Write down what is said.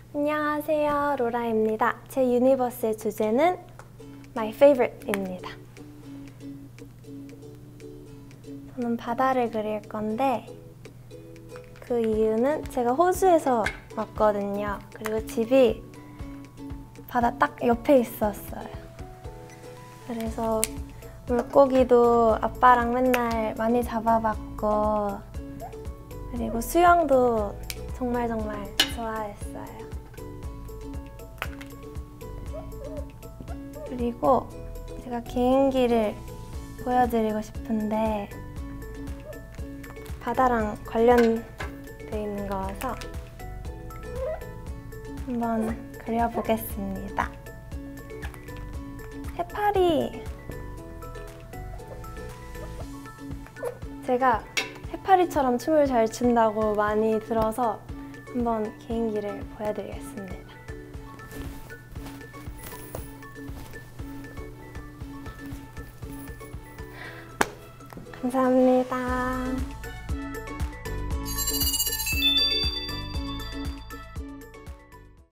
안녕하세요, 로라입니다. 제 유니버스의 주제는 My Favorite입니다. 저는 바다를 그릴 건데 그 이유는 제가 호주에서 왔거든요. 그리고 집이 바다 딱 옆에 있었어요. 그래서 물고기도 아빠랑 맨날 많이 잡아봤고 그리고 수영도 정말 좋아했어요. 그리고 제가 개인기를 보여드리고 싶은데 바다랑 관련돼 있는 거라서 한번 그려보겠습니다. 해파리, 제가 해파리처럼 춤을 잘 춘다고 많이 들어서 한번 개인기를 보여드리겠습니다. 감사합니다.